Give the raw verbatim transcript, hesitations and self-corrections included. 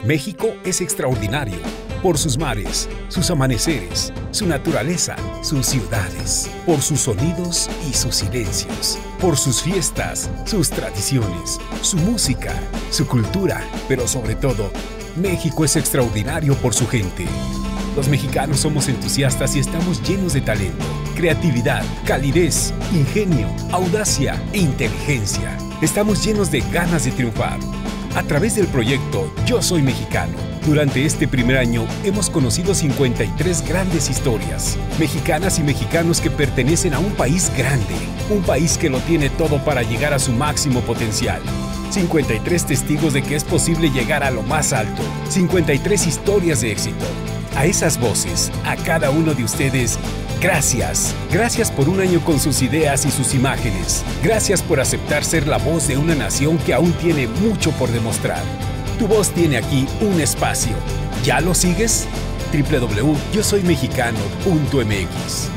México es extraordinario por sus mares, sus amaneceres, su naturaleza, sus ciudades, por sus sonidos y sus silencios, por sus fiestas, sus tradiciones, su música, su cultura, pero sobre todo, México es extraordinario por su gente. Los mexicanos somos entusiastas y estamos llenos de talento, creatividad, calidez, ingenio, audacia e inteligencia. Estamos llenos de ganas de triunfar. A través del proyecto Yo Soy Mexicano, durante este primer año hemos conocido cincuenta y tres grandes historias, mexicanas y mexicanos que pertenecen a un país grande, un país que lo tiene todo para llegar a su máximo potencial. cincuenta y tres testigos de que es posible llegar a lo más alto, cincuenta y tres historias de éxito. A esas voces, a cada uno de ustedes, gracias. Gracias por un año con sus ideas y sus imágenes. Gracias por aceptar ser la voz de una nación que aún tiene mucho por demostrar. Tu voz tiene aquí un espacio. ¿Ya lo sigues? doble u doble u doble u punto yo soy mexicano punto m x